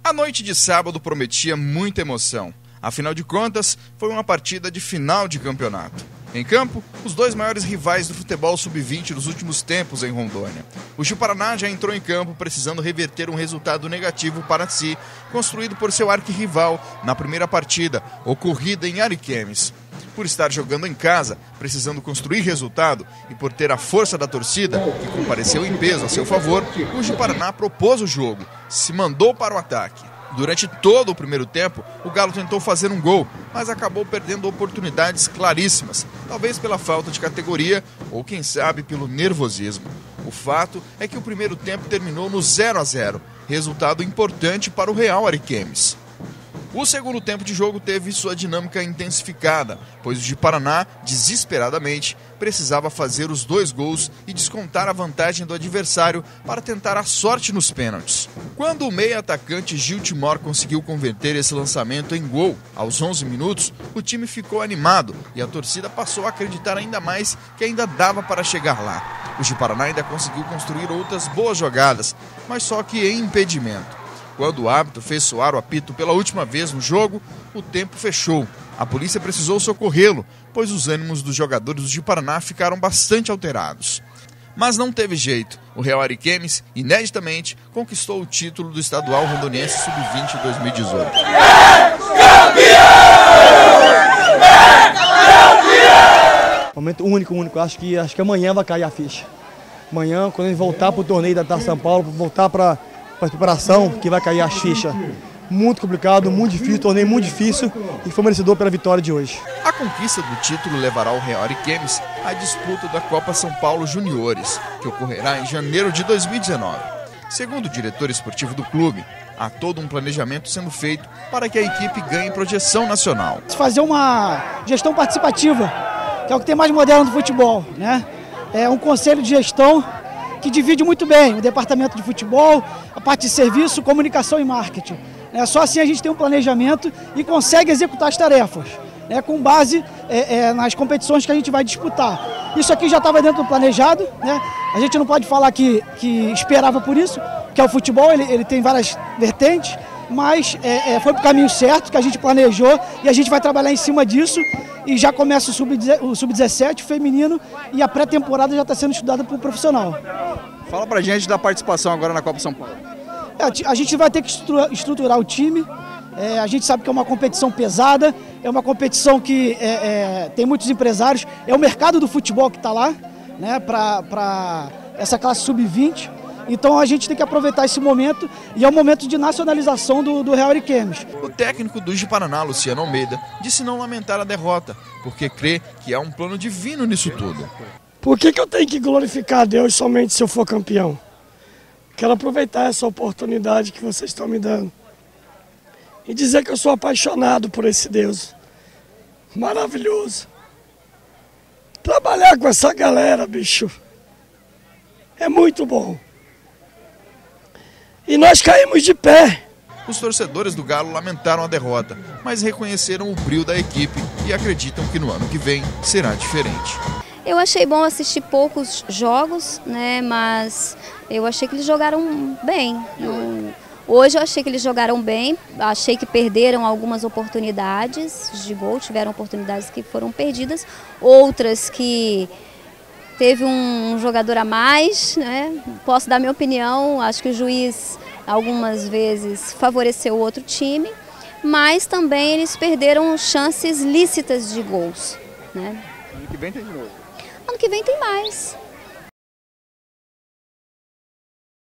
A noite de sábado prometia muita emoção. Afinal de contas, foi uma partida de final de campeonato. Em campo, os dois maiores rivais do futebol sub-20 dos últimos tempos em Rondônia. O Ji-Paraná já entrou em campo precisando reverter um resultado negativo para si, construído por seu arquirrival na primeira partida, ocorrida em Ariquemes. Por estar jogando em casa, precisando construir resultado e por ter a força da torcida, que compareceu em peso a seu favor, o Ji-Paraná propôs o jogo, se mandou para o ataque. Durante todo o primeiro tempo, o Galo tentou fazer um gol, mas acabou perdendo oportunidades claríssimas, talvez pela falta de categoria ou, quem sabe, pelo nervosismo. O fato é que o primeiro tempo terminou no 0-0, resultado importante para o Real Ariquemes. O segundo tempo de jogo teve sua dinâmica intensificada, pois o Ji-Paraná, desesperadamente, precisava fazer os 2 gols e descontar a vantagem do adversário para tentar a sorte nos pênaltis. Quando o meia-atacante Gil Timor conseguiu converter esse lançamento em gol, aos 11 minutos, o time ficou animado e a torcida passou a acreditar ainda mais que ainda dava para chegar lá. O Ji-Paraná ainda conseguiu construir outras boas jogadas, mas só que em impedimento. Quando o árbitro fez soar o apito pela última vez no jogo, o tempo fechou. A polícia precisou socorrê-lo, pois os ânimos dos jogadores do Ji-Paraná ficaram bastante alterados. Mas não teve jeito. O Real Ariquemes, ineditamente, conquistou o título do Estadual Rondoniense Sub-20 2018. Momento único. Acho que amanhã vai cair a ficha. Amanhã, quando a gente voltar para o torneio da Taça São Paulo, voltar para a preparação, que vai cair a ficha. Muito complicado, muito difícil, torneio muito difícil e foi merecedor pela vitória de hoje. A conquista do título levará o Real Ariquemes à disputa da Copa São Paulo Juniores, que ocorrerá em janeiro de 2019. Segundo o diretor esportivo do clube, há todo um planejamento sendo feito para que a equipe ganhe projeção nacional. Fazer uma gestão participativa, que é o que tem mais moderno do futebol, né? É um conselho de gestão que divide muito bem o departamento de futebol, a parte de serviço, comunicação e marketing. Só assim a gente tem um planejamento e consegue executar as tarefas, com base nas competições que a gente vai disputar. Isso aqui já estava dentro do planejado, né? A gente não pode falar que esperava por isso, porque o futebol ele tem várias vertentes, mas foi para o caminho certo, que a gente planejou e a gente vai trabalhar em cima disso. E já começa o Sub-17 feminino e a pré-temporada já está sendo estudada por profissional. Fala pra gente da participação agora na Copa São Paulo. A gente vai ter que estruturar o time. A gente sabe que é uma competição pesada, é uma competição que tem muitos empresários, é o mercado do futebol que está lá, né, para essa classe Sub-20. Então a gente tem que aproveitar esse momento e é o momento de nacionalização do Real Ariquemes. O técnico do Ji-Paraná, Luciano Almeida, disse não lamentar a derrota, porque crê que há um plano divino nisso tudo. Por que eu tenho que glorificar a Deus somente se eu for campeão? Quero aproveitar essa oportunidade que vocês estão me dando e dizer que eu sou apaixonado por esse Deus maravilhoso. Trabalhar com essa galera, bicho, é muito bom. E nós caímos de pé. Os torcedores do Galo lamentaram a derrota, mas reconheceram o brio da equipe e acreditam que no ano que vem será diferente. Eu achei bom assistir poucos jogos, né, mas eu achei que eles jogaram bem. Hoje eu achei que eles jogaram bem, achei que perderam algumas oportunidades de gol, tiveram oportunidades que foram perdidas, outras que teve um jogador a mais, né? Posso dar minha opinião, acho que o juiz algumas vezes favoreceu o outro time, mas também eles perderam chances lícitas de gols, né? Ano que vem tem de novo. Ano que vem tem mais.